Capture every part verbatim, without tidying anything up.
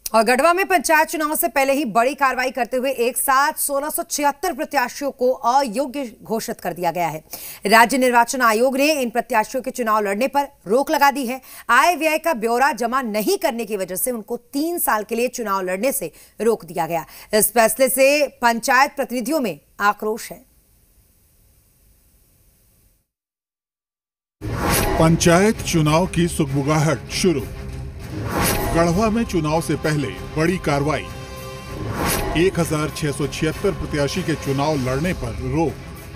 और गढ़वा में पंचायत चुनाव से पहले ही बड़ी कार्रवाई करते हुए एक साथ सोलह सौ छिहत्तर प्रत्याशियों को अयोग्य घोषित कर दिया गया है। राज्य निर्वाचन आयोग ने इन प्रत्याशियों के चुनाव लड़ने पर रोक लगा दी है। आय व्यय का ब्यौरा जमा नहीं करने की वजह से उनको तीन साल के लिए चुनाव लड़ने से रोक दिया गया। इस फैसले से पंचायत प्रतिनिधियों में आक्रोश है। पंचायत चुनाव की सुगबुगाहट शुरू। गढ़वा में चुनाव से पहले बड़ी कार्रवाई। एक हजार छह सौ छिहत्तर प्रत्याशी के चुनाव लड़ने पर रोक।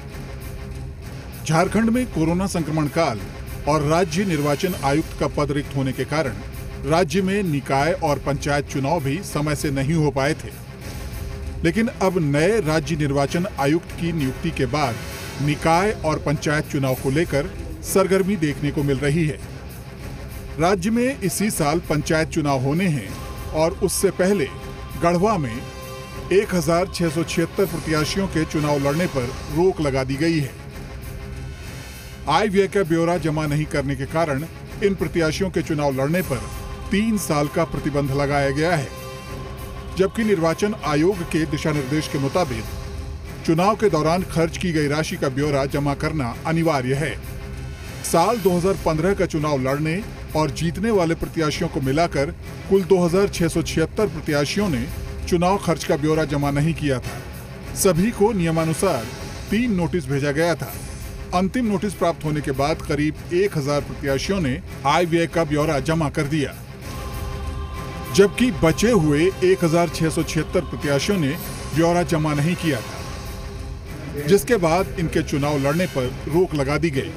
झारखंड में कोरोना संक्रमण काल और राज्य निर्वाचन आयुक्त का पद रिक्त होने के कारण राज्य में निकाय और पंचायत चुनाव भी समय से नहीं हो पाए थे। लेकिन अब नए राज्य निर्वाचन आयुक्त की नियुक्ति के बाद निकाय और पंचायत चुनाव को लेकर सरगर्मी देखने को मिल रही है। राज्य में इसी साल पंचायत चुनाव होने हैं और उससे पहले गढ़वा में एक हजार छह सौ छिहत्तर प्रत्याशियों के चुनाव लड़ने पर रोक लगा दी गई है। आय व्यय का ब्यौरा जमा नहीं करने के कारण इन प्रत्याशियों के चुनाव लड़ने पर तीन साल का प्रतिबंध लगाया गया है, जबकि निर्वाचन आयोग के दिशा निर्देश के मुताबिक चुनाव के दौरान खर्च की गई राशि का ब्यौरा जमा करना अनिवार्य है। साल दो हज़ार पंद्रह का चुनाव लड़ने और जीतने वाले प्रत्याशियों को मिलाकर कुल दो हजार छह सौ छिहत्तर प्रत्याशियों ने चुनाव खर्च का ब्यौरा जमा नहीं किया था। सभी को नियमानुसार तीन नोटिस भेजा गया था। अंतिम नोटिस प्राप्त होने के बाद करीब एक हजार प्रत्याशियों ने आय व्यय का ब्यौरा जमा कर दिया, जबकि बचे हुए एक हजार छह सौ छिहत्तर प्रत्याशियों ने ब्यौरा जमा नहीं किया था, जिसके बाद इनके चुनाव लड़ने पर रोक लगा दी गई।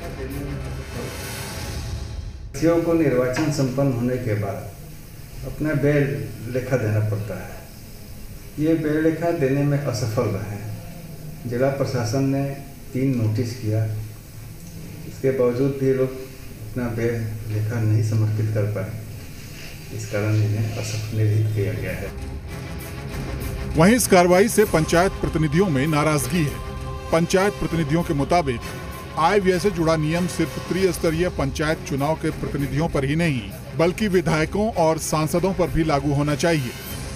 व्यक्तियों को निर्वाचन संपन्न होने के बाद अपना व्यय लेखा देना पड़ता है। ये व्यय लेखा देने में असफल रहे। जिला प्रशासन ने तीन नोटिस किया, इसके बावजूद भी लोग अपना व्यय लेखा नहीं समर्पित कर पाए। इस कारण इन्हें असफल निरस्त किया गया है। वहीं इस कार्रवाई से पंचायत प्रतिनिधियों में नाराजगी है। पंचायत प्रतिनिधियों के मुताबिक आय व्यय से जुड़ा नियम सिर्फ त्रिस्तरीय पंचायत चुनाव के प्रतिनिधियों पर ही नहीं, बल्कि विधायकों और सांसदों पर भी लागू होना चाहिए।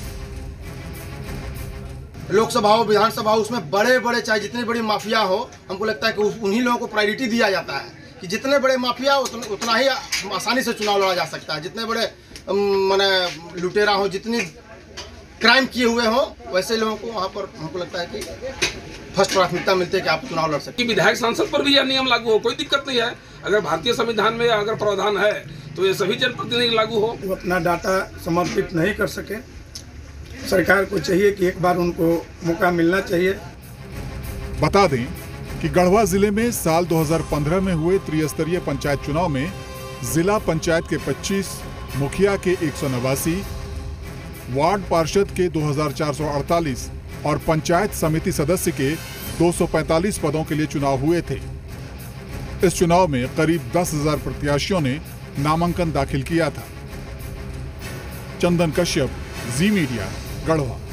लोकसभा हो, विधानसभा हो, उसमें बड़े बड़े चाहे जितनी बड़ी माफिया हो, हमको लगता है कि उन्हीं लोगों को प्रायोरिटी दिया जाता है कि जितने बड़े माफिया हो उतना, उतना ही आसानी से चुनाव लड़ा जा सकता है। जितने बड़े माने लुटेरा हो, जितनी क्राइम किए हुए हो, वैसे लोगों को वहाँ पर हमको लगता है कि फर्स्ट प्राथमिकता मिलती है कि आप चुनाव लड़ सकते हैं। विधायक सांसद पर भी यह नियम लागू हो, कोई दिक्कत नहीं है। अगर भारतीय संविधान में अगर प्रावधान है तो ये सभी जनप्रतिनिधि लागू हो। वो अपना डाटा समर्पित नहीं कर सके, सरकार को चाहिए कि एक बार उनको मौका मिलना चाहिए। बता दें कि गढ़वा जिले में साल दो हज़ार पंद्रह में हुए त्रिस्तरीय पंचायत चुनाव में जिला पंचायत के पच्चीस, मुखिया के एक सौ नवासी, वार्ड पार्षद के दो हजार चार सौ अड़तालीस और पंचायत समिति सदस्य के दो सौ पैंतालीस पदों के लिए चुनाव हुए थे। इस चुनाव में करीब दस हजार प्रत्याशियों ने नामांकन दाखिल किया था। Chandan Kashyap, Zee media, Garhwa.